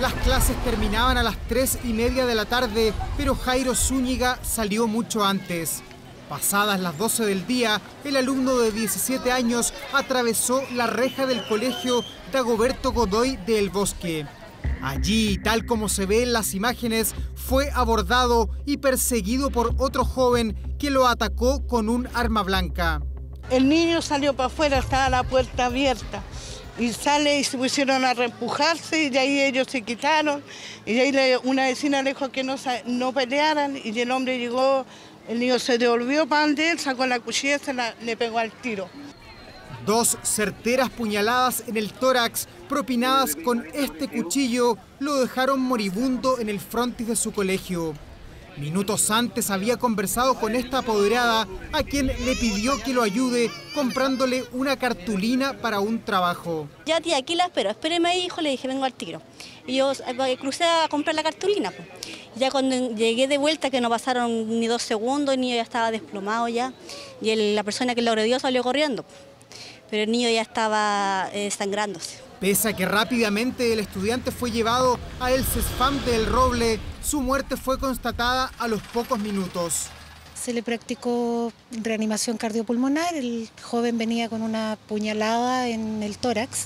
Las clases terminaban a las 3:30 de la tarde, pero Jairo Zúñiga salió mucho antes. Pasadas las 12 del día, el alumno de 17 años atravesó la reja del colegio Dagoberto Godoy de El Bosque. Allí, tal como se ve en las imágenes, fue abordado y perseguido por otro joven que lo atacó con un arma blanca. El niño salió para afuera, estaba la puerta abierta. Y sale y se pusieron a reempujarse y de ahí ellos se quitaron. Y de ahí una vecina le dijo que no pelearan y el hombre llegó, el niño se devolvió para donde él, sacó la cuchilla y le pegó al tiro. 2 certeras puñaladas en el tórax propinadas con este cuchillo lo dejaron moribundo en el frontis de su colegio. Minutos antes había conversado con esta apoderada, a quien le pidió que lo ayude comprándole una cartulina para un trabajo. Ya tía, aquí la espero, espéreme ahí, hijo, le dije, vengo al tiro. Y yo crucé a comprar la cartulina. Pues. Ya cuando llegué de vuelta, que no pasaron ni 2 segundos, el niño ya estaba desplomado ya, y la persona que lo agredió salió corriendo. Pero el niño ya estaba sangrándose. Pese a que rápidamente el estudiante fue llevado a el CESFAM de El Roble, su muerte fue constatada a los pocos minutos. Se le practicó reanimación cardiopulmonar, el joven venía con una puñalada en el tórax,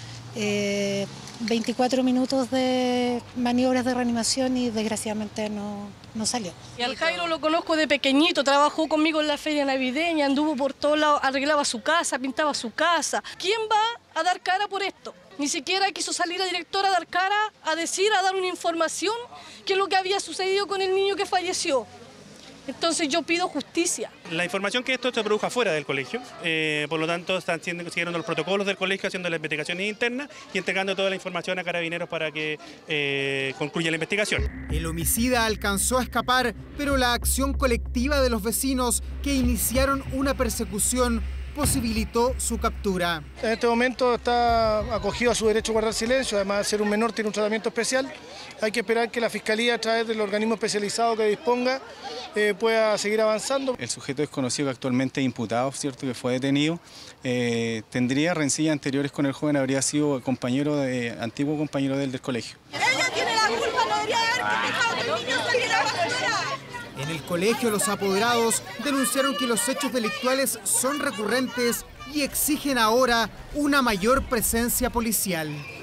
24 minutos de maniobras de reanimación y desgraciadamente no salió. Y al Jairo lo conozco de pequeñito, trabajó conmigo en la feria navideña, anduvo por todos lados, arreglaba su casa, pintaba su casa. ¿Quién va a dar cara por esto? Ni siquiera quiso salir la directora a dar cara, a decir, a dar una información qué es lo que había sucedido con el niño que falleció. Entonces yo pido justicia. La información que esto se produjo afuera del colegio, por lo tanto están siguiendo los protocolos del colegio, haciendo las investigaciones internas y entregando toda la información a Carabineros para que concluya la investigación. El homicida alcanzó a escapar, pero la acción colectiva de los vecinos que iniciaron una persecución posibilitó su captura. En este momento está acogido a su derecho a guardar silencio, además de ser un menor tiene un tratamiento especial. Hay que esperar que la Fiscalía, a través del organismo especializado que disponga, pueda seguir avanzando. El sujeto desconocido que actualmente es imputado, ¿cierto?, que fue detenido, tendría rencillas anteriores con el joven, habría sido antiguo compañero del colegio. Ella tiene la culpa, no debería haber dejado que el niño saliera a la basura. En el colegio, los apoderados denunciaron que los hechos delictuales son recurrentes y exigen ahora una mayor presencia policial.